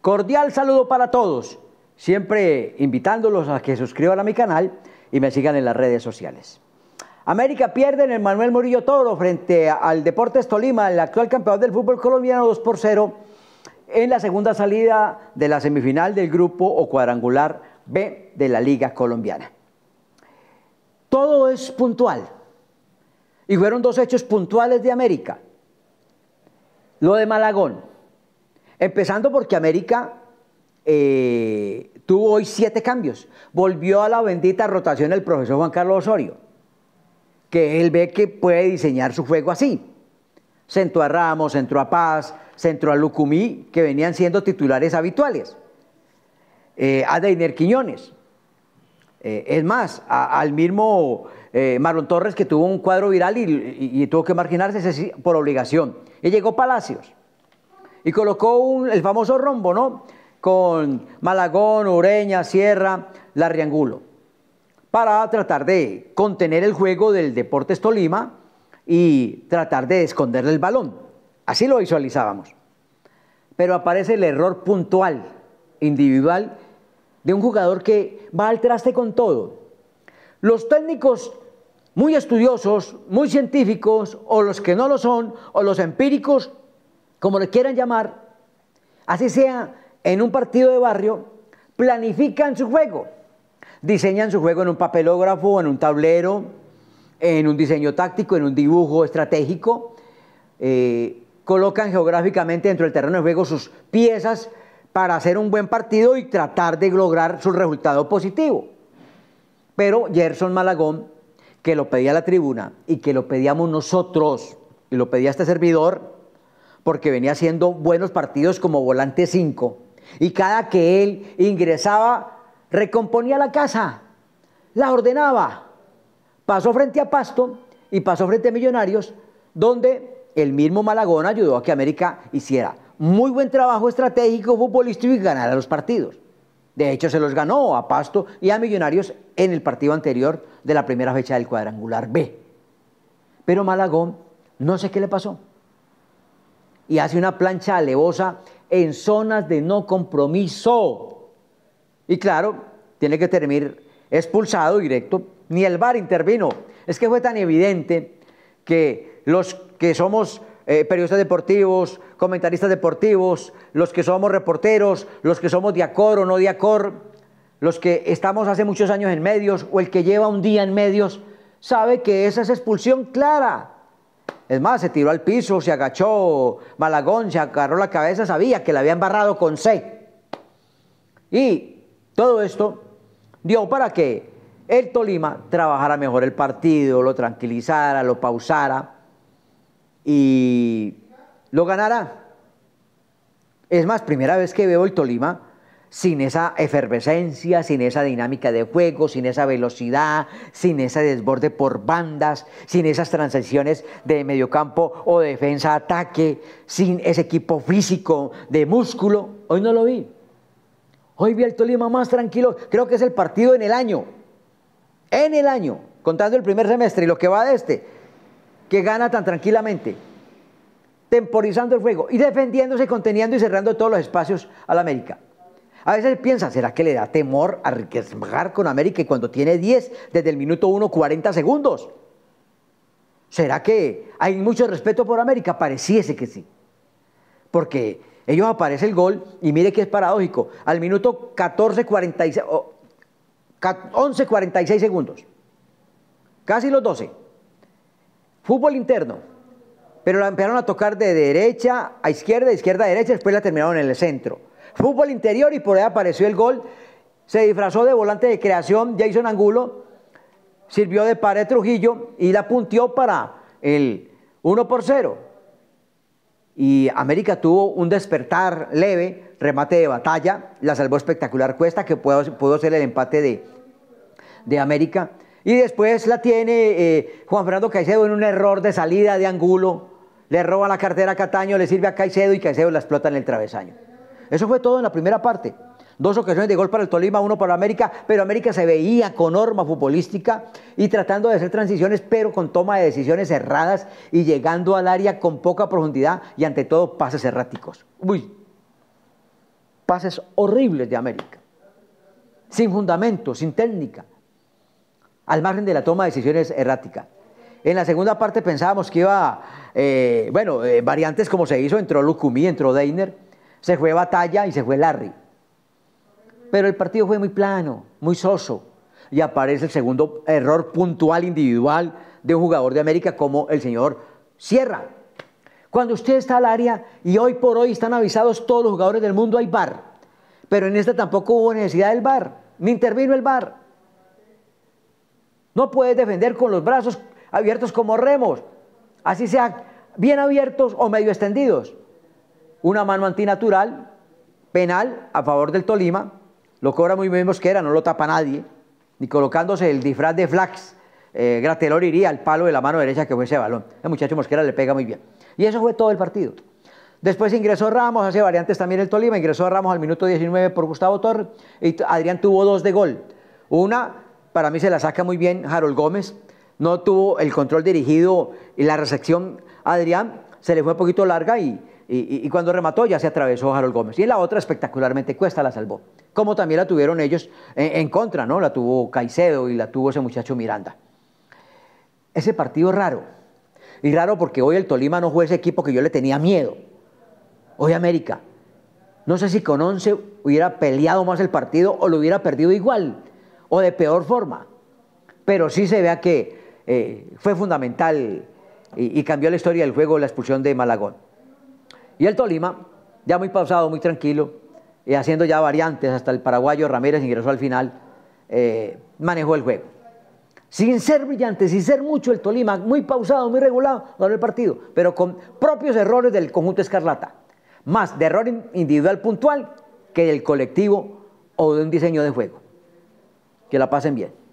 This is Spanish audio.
Cordial saludo para todos, siempre invitándolos a que suscriban a mi canal y me sigan en las redes sociales. América pierde en el Manuel Murillo Toro frente al Deportes Tolima, el actual campeón del fútbol colombiano, 2-0 en la segunda salida de la semifinal del grupo o cuadrangular B de la Liga Colombiana. Todo es puntual y fueron dos hechos puntuales de América. Lo de Malagón, empezando porque América tuvo hoy 7 cambios. Volvió a la bendita rotación el profesor Juan Carlos Osorio, que él ve que puede diseñar su juego así. Centró a Ramos, centró a Paz, centró a Lucumí, que venían siendo titulares habituales. A Deiner Quiñones. Es más, al mismo Marlon Torres, que tuvo un cuadro viral y tuvo que marginarse por obligación. Y llegó Palacios. Y colocó el famoso rombo, ¿no? Con Malagón, Ureña, Sierra, Larriangulo, para tratar de contener el juego del Deportes Tolima y tratar de esconderle el balón. Así lo visualizábamos. Pero aparece el error puntual, individual, de un jugador que va al traste con todo. Los técnicos muy estudiosos, muy científicos, o los que no lo son, o los empíricos, como le quieran llamar, así sea en un partido de barrio, planifican su juego. Diseñan su juego en un papelógrafo, en un tablero, en un diseño táctico, en un dibujo estratégico. Colocan geográficamente dentro del terreno de juego sus piezas para hacer un buen partido y tratar de lograr su resultado positivo. Pero Gerson Malagón, que lo pedía la tribuna y que lo pedíamos nosotros, y lo pedía este servidor, porque venía haciendo buenos partidos como volante 5, y cada que él ingresaba, recomponía la casa, la ordenaba. Pasó frente a Pasto y pasó frente a Millonarios, donde el mismo Malagón ayudó a que América hiciera muy buen trabajo estratégico, futbolístico y ganara los partidos. De hecho, se los ganó a Pasto y a Millonarios en el partido anterior de la primera fecha del cuadrangular B. Pero Malagón, no sé qué le pasó, y hace una plancha alevosa en zonas de no compromiso. Y claro, tiene que terminar expulsado directo. Ni el VAR intervino. Es que fue tan evidente que los que somos periodistas deportivos, comentaristas deportivos, los que somos reporteros, los que somos de acor o no de acor, los que estamos hace muchos años en medios o el que lleva un día en medios, sabe que esa es expulsión clara. Es más, se tiró al piso, se agachó Malagón, se agarró la cabeza, sabía que la había embarrado con C. Y todo esto dio para que el Tolima trabajara mejor el partido, lo tranquilizara, lo pausara y lo ganara. Es más, primera vez que veo el Tolima sin esa efervescencia, sin esa dinámica de juego, sin esa velocidad, sin ese desborde por bandas, sin esas transiciones de mediocampo o de defensa-ataque, sin ese equipo físico de músculo. Hoy no lo vi. Hoy vi al Tolima más tranquilo. Creo que es el partido en el año, contando el primer semestre y lo que va de este, que gana tan tranquilamente, temporizando el juego y defendiéndose, conteniendo y cerrando todos los espacios al América. A veces piensa, ¿será que le da temor arriesgar con América y cuando tiene 10 desde el minuto 1, 40 segundos? ¿Será que hay mucho respeto por América? Pareciese que sí. Porque ellos aparece el gol y mire que es paradójico. Al minuto 11:46 segundos. Casi los 12. Fútbol interno. Pero la empezaron a tocar de derecha a izquierda, de izquierda a derecha, después la terminaron en el centro. Fútbol interior y por ahí apareció el gol. Se disfrazó de volante de creación Jason Angulo, sirvió de pared Trujillo y la punteó para el 1-0. Y América tuvo un despertar leve, remate de batalla, la salvó espectacular Cuesta, que pudo ser el empate de América. Y después la tiene Juan Fernando Caicedo en un error de salida de Angulo, le roba la cartera a Cataño, le sirve a Caicedo y Caicedo la explota en el travesaño. Eso fue todo en la primera parte. 2 ocasiones de gol para el Tolima, 1 para América, pero América se veía con norma futbolística y tratando de hacer transiciones, pero con toma de decisiones erradas y llegando al área con poca profundidad y ante todo pases erráticos. Uy, pases horribles de América, sin fundamento, sin técnica, al margen de la toma de decisiones erráticas. En la segunda parte pensábamos que iba, variantes como se hizo, entró Lucumí, entró Deiner, se fue Batalla y se fue Larry. Pero el partido fue muy plano, muy soso, y aparece el segundo error puntual individual de un jugador de América como el señor Sierra. Cuando usted está al área, y hoy por hoy están avisados todos los jugadores del mundo, hay VAR, pero en esta tampoco hubo necesidad del VAR, ni intervino el VAR. No puedes defender con los brazos abiertos como remos, así sea bien abiertos o medio extendidos. Una mano antinatural, penal a favor del Tolima, lo cobra muy bien Mosquera, no lo tapa nadie, ni colocándose el disfraz de Flax, Graterol iría al palo de la mano derecha que fue ese balón. El muchacho Mosquera le pega muy bien. Y eso fue todo el partido. Después ingresó Ramos, hace variantes también el Tolima, ingresó Ramos al minuto 19 por Gustavo Torres, y Adrián tuvo 2 de gol. Una, para mí se la saca muy bien Harold Gómez, no tuvo el control dirigido y la recepción a Adrián, se le fue un poquito larga y cuando remató ya se atravesó Harold Gómez. Y en la otra espectacularmente Cuesta la salvó. Como también la tuvieron ellos en contra, ¿no? La tuvo Caicedo y la tuvo ese muchacho Miranda. Ese partido raro. Y raro porque hoy el Tolima no fue ese equipo que yo le tenía miedo. Hoy América. No sé si con 11 hubiera peleado más el partido o lo hubiera perdido igual o de peor forma. Pero sí se vea que fue fundamental y cambió la historia del juego la expulsión de Malagón. Y el Tolima, ya muy pausado, muy tranquilo, y haciendo ya variantes, hasta el paraguayo Ramírez ingresó al final, manejó el juego. Sin ser brillante, sin ser mucho el Tolima, muy pausado, muy regulado, ganó el partido, pero con propios errores del conjunto escarlata. Más de error individual puntual que del colectivo o de un diseño de juego. Que la pasen bien.